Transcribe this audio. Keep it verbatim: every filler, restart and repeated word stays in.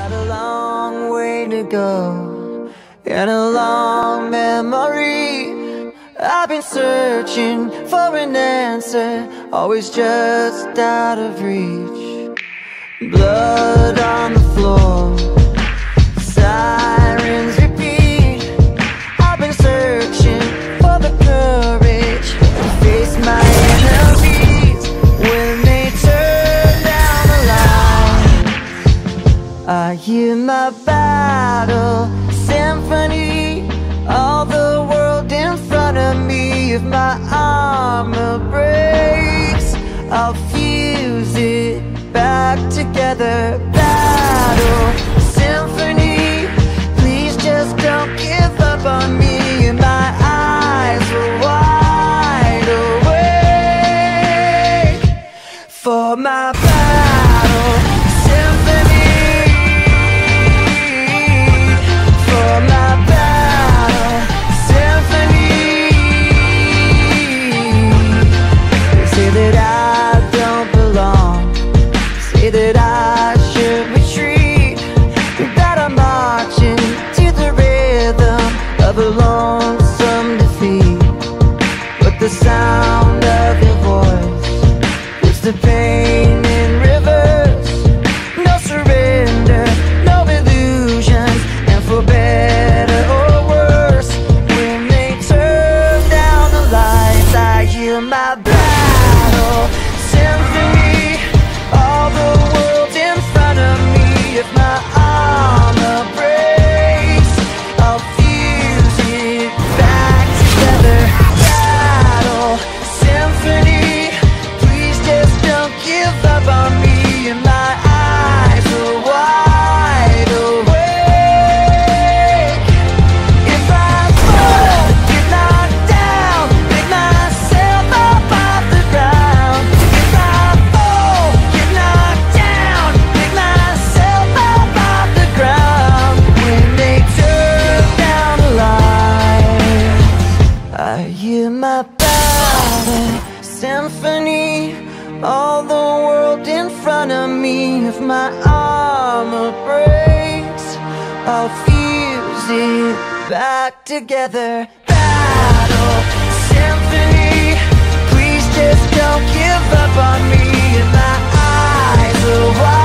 got a long way to go and a long memory. I've been searching for an answer, always just out of reach. Blood on the floor, sirens repeat. I've been searching for the courage to face my enemies when they turn down the light. I hear my battle symphony, all the world in front of me. If my armor breaks, I'll fuse it back together. Battle symphony, please just don't give up on me. And my eyes are wide awake for my battle symphony, for my battle symphony. They say that I don't belong, say that I should retreat, that I'm marching to the rhythm of a lonesome defeat. But the sound of your voice puts the pain in reverse. No surrender, no illusions, and for better or worse, when they turn down the lights, I hear my battle symphony, all the world in front of me. If my armor breaks, I'll fuse it back together. Battle symphony, please just don't give up on me. And my eyes are wide awake. If I fall, get knocked down, pick myself up off the ground. If I fall, get knocked down, pick myself up off the ground. When they turn down the lights, I hear my battle symphony, all the world in front of me. If my armor breaks, I'll fuse it back together. Battle symphony, please just don't give up on me. And my eyes are wide